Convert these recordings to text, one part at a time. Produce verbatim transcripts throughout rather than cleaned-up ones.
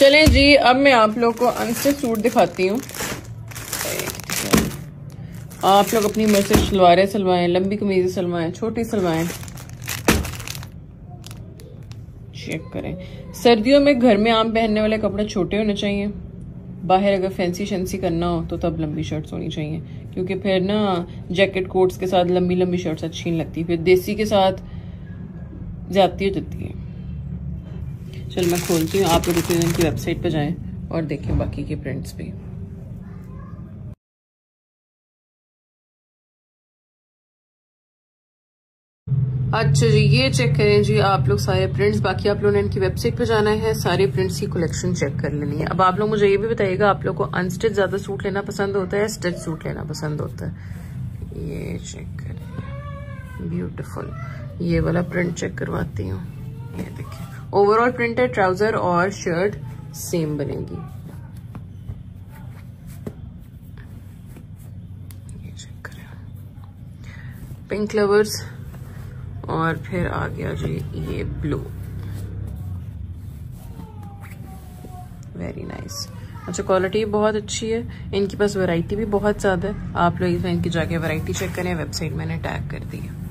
चलें जी, अब मैं आप लोग को अनस्टिच सूट दिखाती हूँ। आप लोग अपनी मर्जी से सलवारें सिलवाएं, लंबी कमीजें सिलवाएं, छोटी सिलवाएं, चेक करें। सर्दियों में घर में आम पहनने वाले कपड़े छोटे होने चाहिए। बाहर अगर फैंसी शेंसी करना हो तो तब लंबी शर्ट्स होनी चाहिए, क्योंकि फिर ना जैकेट कोट्स के साथ लंबी लंबी शर्ट्स अच्छी नहीं लगती, फिर देसी के साथ ज्यादती हो जाती है। चल मैं खोलती हूँ, आप लोग इनकी वेबसाइट पे जाएं और देखें बाकी के प्रिंट्स भी। अच्छा जी, ये चेक करें जी आप लोग सारे प्रिंट्स। बाकी आप लोगों ने इनकी वेबसाइट पे जाना है, सारे प्रिंट्स की कलेक्शन चेक कर लेनी है। अब आप लोग मुझे ये भी बताइएगा, आप लोग को अनस्टिच ज्यादा सूट लेना पसंद होता है, स्टिच सूट लेना पसंद होता है। ये चेक करें, ब्यूटीफुल। ये वाला प्रिंट चेक करवाती हूँ। ये देखिए, ओवरऑल प्रिंट है, ट्राउजर और शर्ट सेम बनेगी। ये चेक करें, पिंक लवर्स, और फिर आ गया जी ये ब्लू, वेरी नाइस। अच्छा, क्वालिटी बहुत अच्छी है, इनके पास वैरायटी भी बहुत ज्यादा है। आप लोग इसमें इनकी जाके वैरायटी चेक करें, वेबसाइट मैंने टैग कर दी है।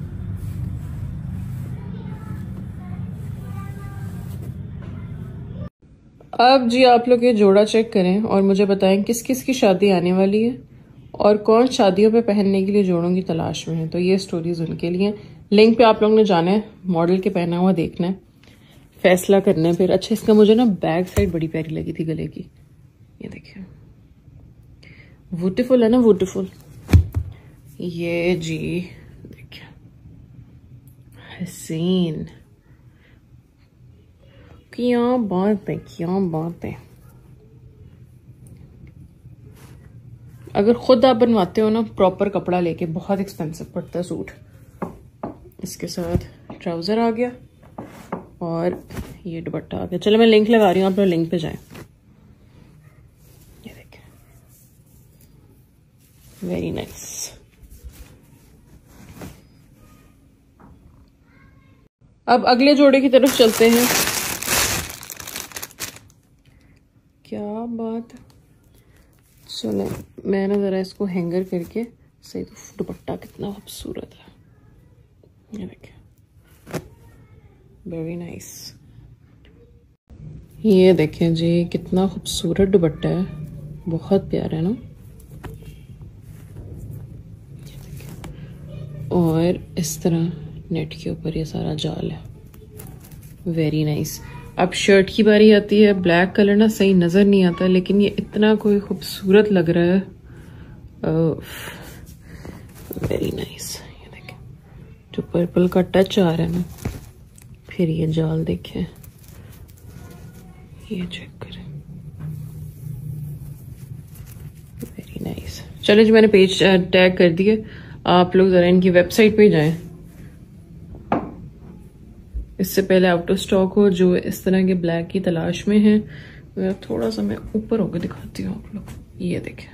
अब जी आप लोग ये जोड़ा चेक करें और मुझे बताएं किस किस की शादी आने वाली है और कौन शादियों पे पहनने के लिए जोड़ों की तलाश में है। तो ये स्टोरीज उनके लिए। लिंक पे आप लोगों ने जाना है, मॉडल के पहना हुआ देखना है, फैसला करना है फिर। अच्छा, इसका मुझे ना बैक साइड बड़ी प्यारी लगी थी गले की, ये देखिए, ब्यूटीफुल है ना, ब्यूटीफुल। ये जी देखिए, हसीन, क्या बात है, क्या बात है। अगर खुद आप बनवाते हो ना प्रॉपर कपड़ा लेके, बहुत एक्सपेंसिव पड़ता है सूट। इसके साथ ट्राउजर आ गया और ये दुपट्टा आ गया। चलो मैं लिंक लगा रही हूँ, आप लोग लिंक पे जाएं। ये देखें, वेरी नाइस। अब अगले जोड़े की तरफ चलते हैं। क्या बात है। चलो मैं ना जरा इसको हैंगर करके सही, तो दुपट्टा कितना खूबसूरत है, ये देखिए, वेरी नाइस। ये देखें जी, कितना खूबसूरत दुपट्टा है, बहुत प्यारा है ना। ये देखें, और इस तरह नेट के ऊपर ये सारा जाल है, वेरी नाइस। अब शर्ट की बारी आती है। ब्लैक कलर ना सही नजर नहीं आता, लेकिन ये इतना कोई खूबसूरत लग रहा है, वेरी नाइस। ये देखें, जो पर्पल का टच आ रहा है ना, फिर ये जाल देखें, ये चेक करें, वेरी नाइस। चलो जी, मैंने पेज टैग कर दिए, आप लोग जरा इनकी वेबसाइट पे जाएं। इससे पहले आउट ऑफ स्टॉक हो, जो इस तरह के ब्लैक की तलाश में है। थोड़ा सा मैं ऊपर होकर दिखाती हूँ आप लोग, ये देखें,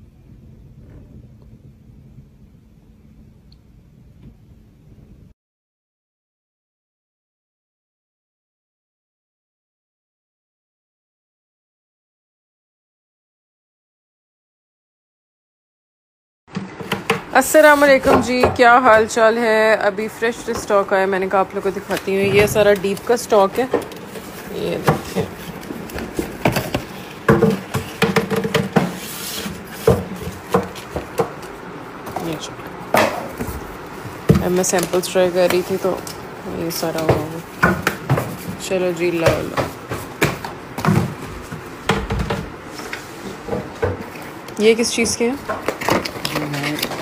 अस्सलाम वालेकुम जी, क्या हाल चाल है। अभी फ्रेश स्टॉक आया, मैंने कहा आप लोग को दिखाती हूँ। ये सारा डीप का स्टॉक है, ये देखिए, ये अब मैं सैंपल्स ट्राई कर रही थी तो ये सारा हुआ। चलो जी, लो लो, ये किस चीज़ के हैं?